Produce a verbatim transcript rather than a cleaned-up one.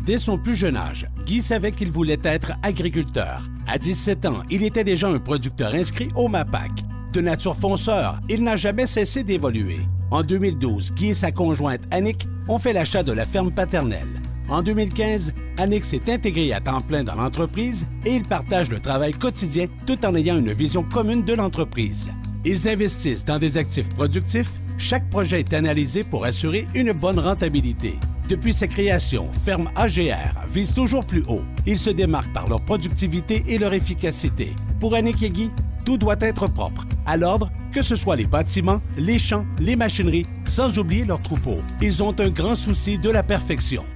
Dès son plus jeune âge, Guy savait qu'il voulait être agriculteur. À dix-sept ans, il était déjà un producteur inscrit au MAPAC. De nature fonceur, il n'a jamais cessé d'évoluer. En deux mille douze, Guy et sa conjointe Annick ont fait l'achat de la ferme paternelle. En deux mille quinze, Annick s'est intégrée à temps plein dans l'entreprise et ils partagent le travail quotidien tout en ayant une vision commune de l'entreprise. Ils investissent dans des actifs productifs. Chaque projet est analysé pour assurer une bonne rentabilité. Depuis sa création, Ferme A G R vise toujours plus haut. Ils se démarquent par leur productivité et leur efficacité. Pour Annick et Guy, tout doit être propre, à l'ordre, que ce soit les bâtiments, les champs, les machineries, sans oublier leurs troupeaux. Ils ont un grand souci de la perfection.